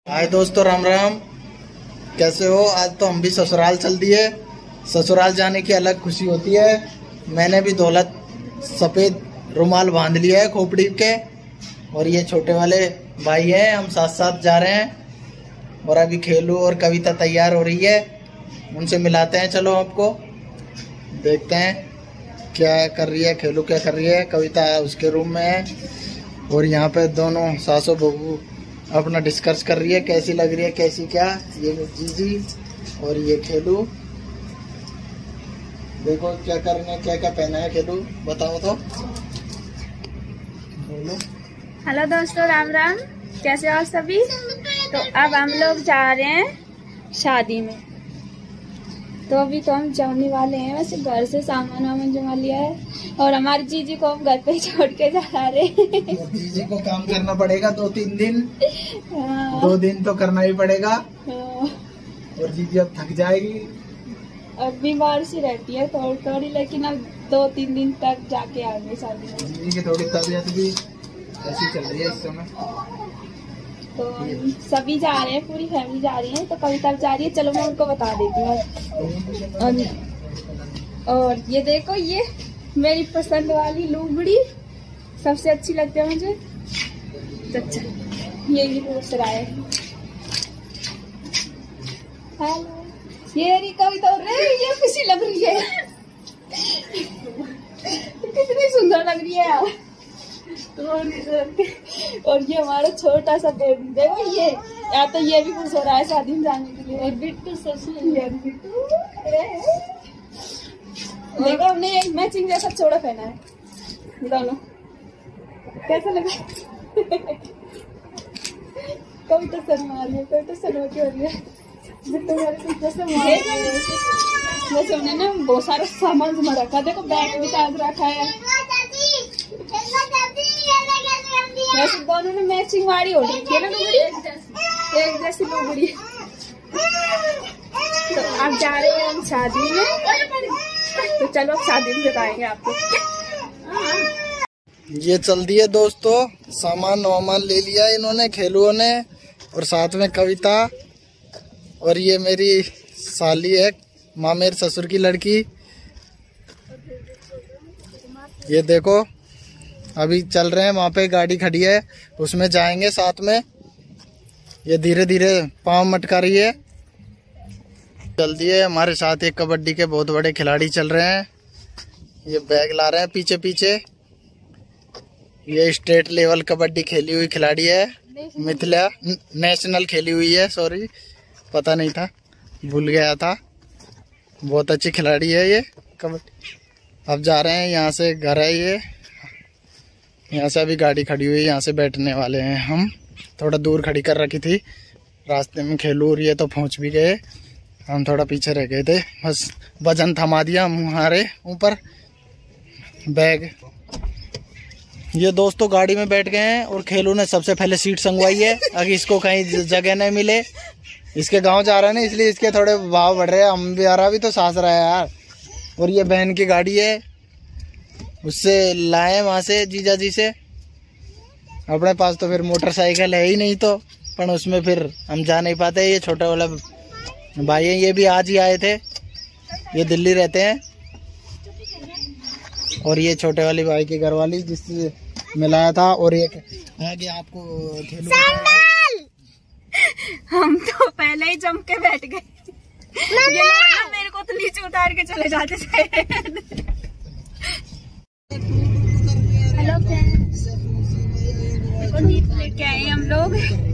हाय दोस्तों, राम राम। कैसे हो? आज तो हम भी ससुराल चल दिए। ससुराल जाने की अलग खुशी होती है। मैंने भी दौलत सफ़ेद रुमाल बांध लिया है खोपड़ी के, और ये छोटे वाले भाई हैं, हम साथ साथ जा रहे हैं। और अभी खेलू और कविता तैयार हो रही है, उनसे मिलाते हैं। चलो आपको देखते हैं क्या कर रही है खेलू, क्या कर रही है। कविता उसके रूम में है, और यहाँ पे दोनों सासू बहू अपना डिस्कस कर रही है, कैसी लग रही है, कैसी क्या। ये जीजी और ये खेलू, देखो क्या करने, क्या क्या पहना है खेलू, बताओ तो। हेलो दोस्तों, राम राम। कैसे हो सभी? तो अब हम लोग जा रहे हैं शादी में। तो अभी तो हम जाने वाले हैं, वैसे घर से सामान वामान जमा लिया है, और हमारी जीजी को हम घर पे छोड़ के जा रहे हैं। जीजी को काम करना पड़ेगा 2-3 दिन। हाँ। 2 दिन तो करना ही पड़ेगा। हाँ। और जीजी अब थक जाएगी। अब बीमार सी रहती है थोड़ी थोड़ी, लेकिन अब 2-3 दिन तक जाके आएंगे शादी में। जीजी की थोड़ी तबीयत भी ऐसी चल रही है इस समय। तो सभी जा रहे हैं, पूरी फैमिली जा रही है। तो कविता जा रही है, चलो मैं उनको बता देती हूँ। और ये देखो, ये मेरी पसंद वाली लुगड़ी सबसे अच्छी लगती है मुझे। अच्छा, ये भी दूसरा है। हेलो, ये रही कविता। ये खुशी लग रही है। कितनी सुंदर लग रही है यार। और ये हमारा छोटा सा बेबी, देखो ये, या तो ये भी खुश हो रहा है शादी में जाने के लिए। बिट्टू बिट्टू देखो, हमने एक मैचिंग जैसा चोड़ा पहना है दोनों। कैसा लगा? कविता शर्मा रही है, कविता शर्मा क्यों हो रही है? जैसे हमने ना बहुत सारा सामान जमा रखा, देखो बैग में चार्ज रखा है। वैसे दोनों ने मैचिंग वाली हो रही है ना लुगड़ी, एक जैसी लुगड़ी। तो आप जा रहे हैं हम शादी में, तो चलो अब शादी में बताएंगे आपको। ये चल दिए दोस्तों, सामान वामान ले लिया इन्होंने, खेलुओं ने, और साथ में कविता। और ये मेरी साली है, मामेर ससुर की लड़की। ये देखो, अभी चल रहे हैं, वहाँ पे गाड़ी खड़ी है, उसमें जाएंगे साथ में। ये धीरे धीरे पाँव मटका रही है। जल्दी है, हमारे साथ एक कबड्डी के बहुत बड़े खिलाड़ी चल रहे हैं। ये बैग ला रहे हैं पीछे पीछे। ये स्टेट लेवल कबड्डी खेली हुई खिलाड़ी है, मिथिला। नेशनल खेली हुई है, सॉरी पता नहीं था, भूल गया था। बहुत अच्छी खिलाड़ी है ये कबड्डी। अब जा रहे हैं, यहाँ से घर है ये, यहाँ से अभी गाड़ी खड़ी हुई है, यहाँ से बैठने वाले हैं हम। थोड़ा दूर खड़ी कर रखी थी, रास्ते में खेलू रही है तो पहुँच भी गए। हम थोड़ा पीछे रह गए थे, बस वजन थमा दिया हमारे ऊपर बैग। ये दोस्तों गाड़ी में बैठ गए हैं, और खेलू ने सबसे पहले सीट संगवाई है। अगर इसको कहीं जगह नहीं मिले, इसके गांव जा रहा है ना, इसलिए इसके थोड़े भाव बढ़ रहे हैं। हम भी आ रहा, भी तो सास रहा है यार। और ये बहन की गाड़ी है, उससे लाए वहाँ से जीजा जी से। अपने पास तो फिर मोटरसाइकिल है ही नहीं, तो पर उसमें फिर हम जा नहीं पाते। ये छोटा वाला भाई है, ये भी आज ही आए थे, ये दिल्ली रहते हैं। और ये छोटे वाली भाई की घरवाली जिससे मिलाया था। और एक आगे आपको हम तो पहले ही जम के बैठ गए। ये मेरे को तो नीचे उतार के चले जाते थे। हेलो फ्रेंड्स, दीप लेके आए हम लोग।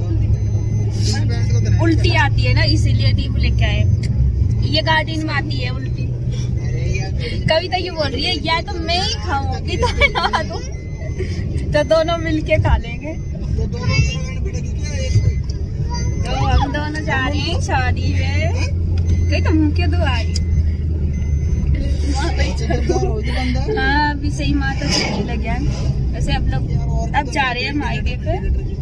उल्टी आती है ना, इसीलिए दीप लेके आए। ये गार्डन में आती है उल्टी। कविता ये बोल रही है, या तो मैं ही खाऊंगी तो मैं नहा दूं, तो दोनों मिलके खा लेंगे। तो हम दोनों जा रहे हैं शादी में। कहीं तो मुँह के दो आ रही। हाँ, अभी सही माता तो लग गया। वैसे अब लोग अब जा रहे हैं मायके पे।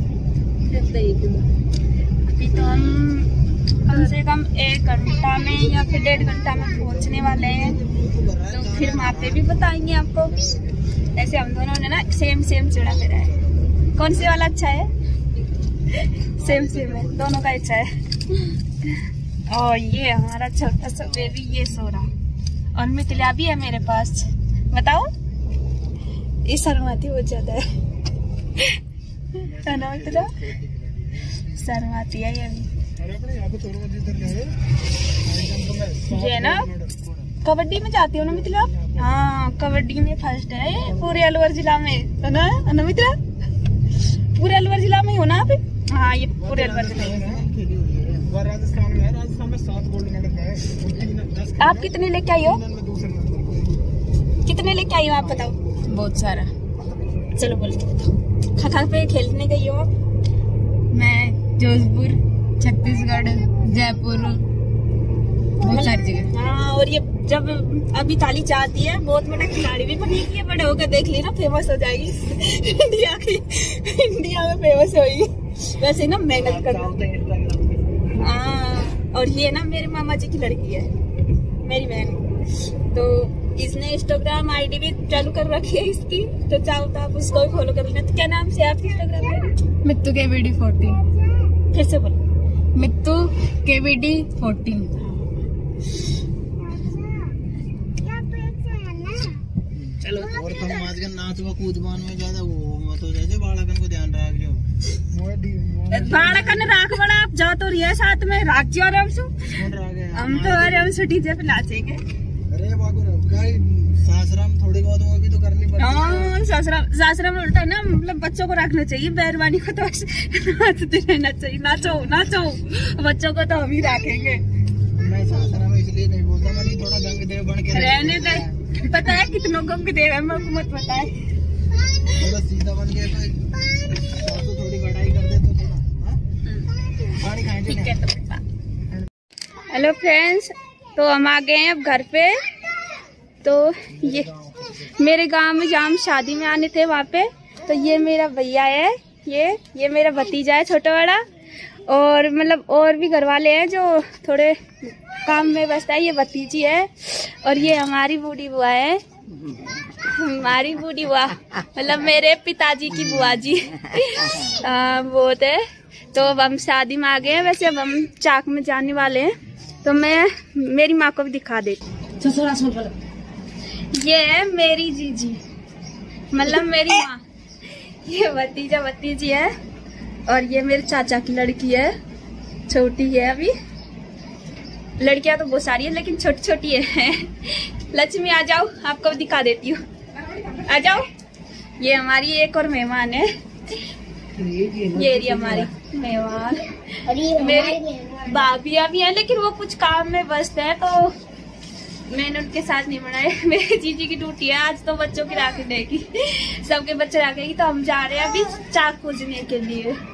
अभी तो हम कम से कम 1 घंटा में या फिर 1.5 घंटा में पहुंचने वाले हैं। तो फिर वहाँ पे भी बताएंगे आपको। ऐसे हम दोनों ने ना सेम चूड़ा पहना है। कौन से वाला अच्छा है? सेम सेम है, दोनों का इच्छा है। और ये हमारा छोटा सा बेबी ये सो रहा, और मिथिला भी है मेरे पास। बताओ, ये शर्माती बहुत ज्यादा है ना मिथिला, शर्माती है ये भी। ये ना कबड्डी में जाती हो ना मिथिला? हाँ, कबड्डी में फर्स्ट है ये पूरे अलवर जिला में, है ना मिथिला? पूरे अलवर जिला में हो ना आप? हाँ, ये पूरे अलवर जिला में। राजस्थान में 7 गोल्ड मेडल है। आप कितने लेके आई हो? कितने लेके आई हो आप बताओ? बहुत सारा। चलो बोल के बताओ। खखा पे खेलने गई हो? मैं जोधपुर, छत्तीसगढ़, जयपुर, बहुत सारी जगह। हाँ, और ये जब अभी ताली चाहती है, बहुत बड़ा खिलाड़ी भी बनेगी, ये बड़े होकर देख लेना, फेमस हो जाएगी। इंडिया में फेमस होगी। वैसे ना मेहनत करना। हाँ, और ये ना मेरे मामा जी की लड़की है, मेरी बहन। तो इसने इंस्टाग्राम आईडी भी चालू कर रखी है इसकी, तो चाहो तो आप उसको भी फॉलो कर लेना। तो क्या नाम से आपकी इंस्टाग्राम आईडी? मित्तू KBD 14। फिर से बोलो। मित्तू KBD 14। चलो, और तुम आजकल नाचवा कूदबान में ज्यादा वो मत हो जाए, बालकन को ध्यान रख जो। बालकन राख बड़ा, आप जाओ तो रिया साथ में राख जो आराम से। हम तो आराम से डीजे पे नाचेंगे। अरे बाबू सासराम थोड़ी बहुत वो भी तो करनी पड़ती है। हाँ, सासराम उल्टा है ना, मतलब बच्चों को रखना चाहिए, बैरवानी को तो नाचते रहना चाहिए। नाचो नाचो, बच्चों को तो हम ही रखेंगे। मैं सासराम इसलिए नहीं बोलता, मैं थोड़ा गंगदेव बन के रहने दे। पता है कितनों गंगदेव है, मेरे को मत पता है। थोड़ा सीधा बन गया तो थोड़ी बड़ाई कर दे तो थोड़ा पानी खाएंगे। ठीक है तो हेलो फ्रेंड्स, तो हम आ गए हैं अब घर पे। तो ये मेरे गांव में जहाँ हम शादी में आने थे वहाँ पे, तो ये मेरा भैया है, ये मेरा भतीजा है छोटा बड़ा, और मतलब और भी घर वाले हैं जो थोड़े काम में व्यस्त है। ये भतीजी है, और ये हमारी बूढ़ी बुआ है, हमारी बूढ़ी बुआ मतलब मेरे पिताजी की बुआ जी। वो है। तो अब हम शादी में आ गए हैं। वैसे अब हम चाक में जाने वाले हैं, तो मैं मेरी माँ को भी दिखा देती हूँ। ये है मेरी जीजी, मतलब मेरी माँ। ये भतीजा भतीजी है, और ये मेरे चाचा की लड़की है, छोटी है अभी। लड़कियां तो बहुत सारी है, लेकिन छोटी छोटी है। लक्ष्मी आ जाओ, आपको भी दिखा देती हूँ, आ जाओ। ये हमारी एक और मेहमान है, ये रही हमारी मेहमान। मेरी भाभी भी है, लेकिन वो कुछ काम में व्यस्त है, तो मैंने उनके साथ नहीं बनाए। मेरी जीजी की ड्यूटी है आज, तो बच्चों की राखी देगी, सबके बच्चे राखेगी। तो हम जा रहे हैं अभी चाक पूजने के लिए।